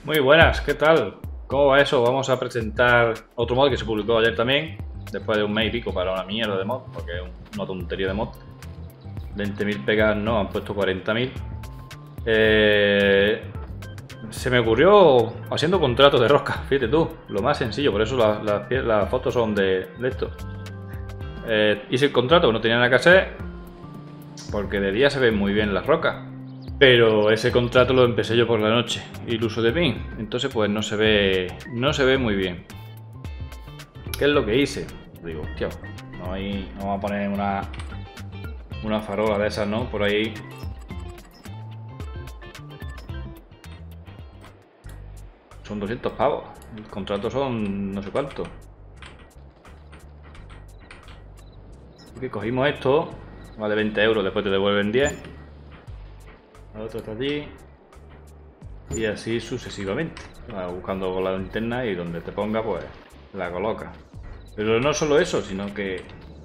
Muy buenas, ¿qué tal? ¿Cómo va eso? Vamos a presentar otro mod que se publicó ayer también, después de un mes y pico para una mierda de mod, porque es una tontería de mod. 20.000 pegas no, han puesto 40.000. Se me ocurrió haciendo contratos de rosca, fíjate tú, lo más sencillo, por eso las fotos son de esto. Hice el contrato, no tenía nada que hacer, porque de día se ven muy bien las rocas. Pero ese contrato lo empecé yo por la noche y el uso de pin, entonces pues no se ve muy bien. ¿Qué es lo que hice? Digo, hostia, no vamos a poner una farola de esas, ¿no? Por ahí. Son 200 pavos. El contrato son no sé cuánto. Y cogimos esto, vale 20 euros, después te devuelven 10. El otro está allí. Y así sucesivamente. Vas buscando con la linterna y donde te ponga, pues la coloca. Pero no solo eso, sino que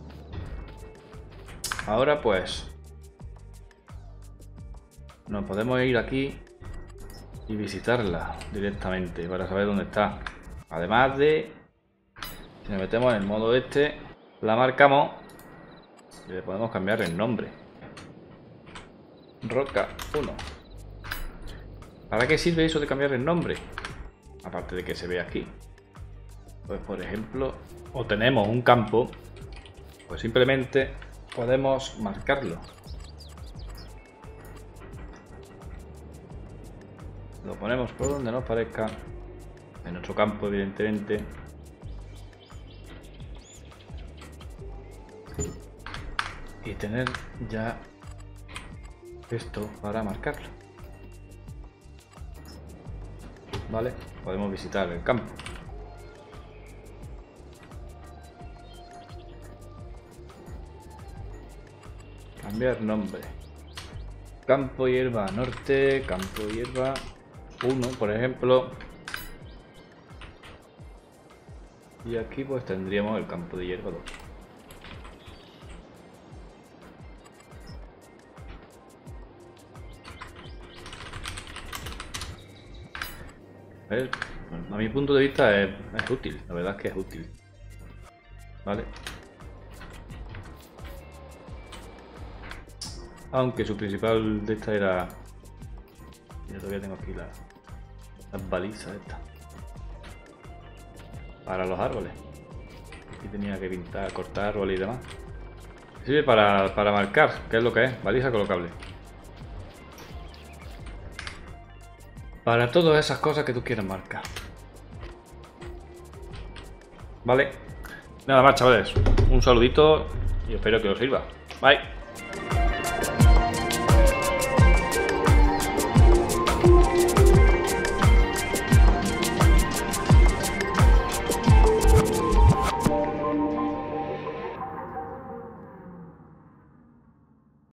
ahora pues nos podemos ir aquí y visitarla directamente para saber dónde está. Además de, si nos metemos en el modo este, la marcamos y le podemos cambiar el nombre. Roca 1. ¿Para qué sirve eso de cambiar el nombre? Aparte de que se ve aquí. Pues por ejemplo, o tenemos un campo, pues simplemente podemos marcarlo. Lo ponemos por donde nos parezca, en nuestro campo evidentemente. Y tener ya esto para marcarlo. Vale, podemos visitar el campo. Cambiar nombre. Campo hierba norte, campo hierba 1, por ejemplo. Y aquí pues tendríamos el campo de hierba 2. A mi punto de vista es útil, la verdad es que es útil. Vale. Aunque su principal de esta era... Yo todavía tengo aquí las balizas estas. Para los árboles. Aquí tenía que pintar, cortar árboles y demás. Sirve para marcar, ¿qué es lo que es? Baliza colocable. Para todas esas cosas que tú quieras marcar. Vale. Nada más, chavales. Un saludito y espero que os sirva. Bye.